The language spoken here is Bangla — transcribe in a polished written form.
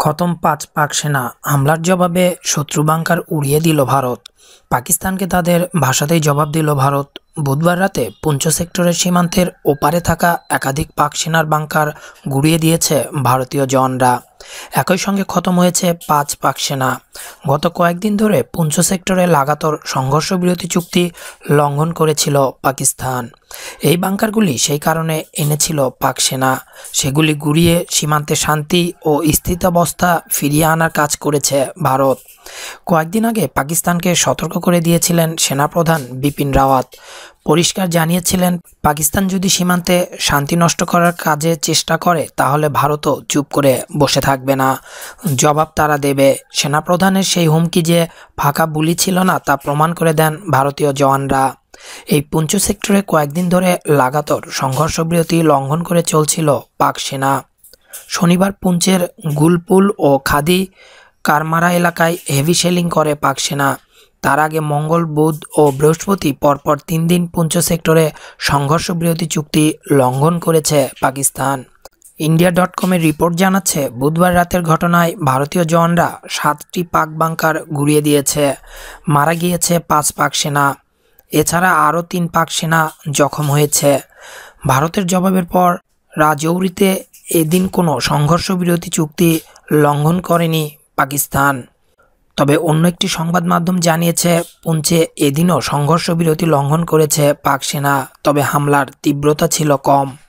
খতম ৫ পাক সেনা হামলার জবাবে শত্রু বাংকার উড়িয়ে দিল ভারত। পাকিস্তানকে তাদের ভাষাতেই জবাব দিল ভারত। বুধবার রাতে পুঞ্চ সেক্টরের সীমান্তের ওপারে থাকা একাধিক পাক সেনার বাংকার গুঁড়িয়ে দিয়েছে ভারতীয় জওয়ানরা। একই সঙ্গে খতম হয়েছে ৫ পাক সেনা। গত কয়েকদিন ধরে পুঞ্চ সেক্টরে লাগাতার সংঘর্ষবিরতি চুক্তি লঙ্ঘন করেছিল পাকিস্তান। এই বাংকারগুলি সেই কারণে এনেছিল পাক সেনা। সেগুলি গুঁড়িয়ে সীমান্তে শান্তি ও স্থিতাবস্থা ফিরিয়ে আনার কাজ করেছে ভারত। কয়েকদিন আগে পাকিস্তানকে সতর্ক করে দিয়েছিলেন সেনাপ্রধান বিপিন রাওয়াত। পরিষ্কার জানিয়েছিলেন, পাকিস্তান যদি সীমান্তে শান্তি নষ্ট করার কাজে চেষ্টা করে তাহলে ভারতও চুপ করে বসে থাকবে না, জবাব তারা দেবে। সেনাপ্রধানের সেই হুমকি যে ফাঁকা বুলি ছিল না তা প্রমাণ করে দেন ভারতীয় জওয়ানরা। এই পুঞ্চ সেক্টরে কয়েকদিন ধরে লাগাতার সংঘর্ষবিরতি লঙ্ঘন করে চলছিল পাক সেনা। শনিবার পুঞ্চের গুলপুল ও খাদি কারমারা এলাকায় হেভি শেলিং করে পাক সেনা। তার আগে মঙ্গল, বুধ ও বৃহস্পতি পরপর ৩ দিন পুঞ্চ সেক্টরে সংঘর্ষবিরতি চুক্তি লঙ্ঘন করেছে পাকিস্তান। ইন্ডিয়া.com-এর রিপোর্ট জানাচ্ছে, বুধবার রাতের ঘটনায় ভারতীয় জওয়ানরা ৭টি পাক বাংকার গুঁড়িয়ে দিয়েছে। মারা গিয়েছে ৫ পাক সেনা। এছাড়া আরও ৩ পাক সেনা জখম হয়েছে। ভারতের জবাবের পর রাজৌরিতে এদিন কোনো সংঘর্ষবিরতি চুক্তি লঙ্ঘন করেনি পাকিস্তান। তবে অন্য একটি সংবাদ মাধ্যম জানিয়েছে, পুঞ্চে এদিনও সংঘর্ষবিরতি লঙ্ঘন করেছে পাক সেনা, তবে হামলার তীব্রতা ছিল কম।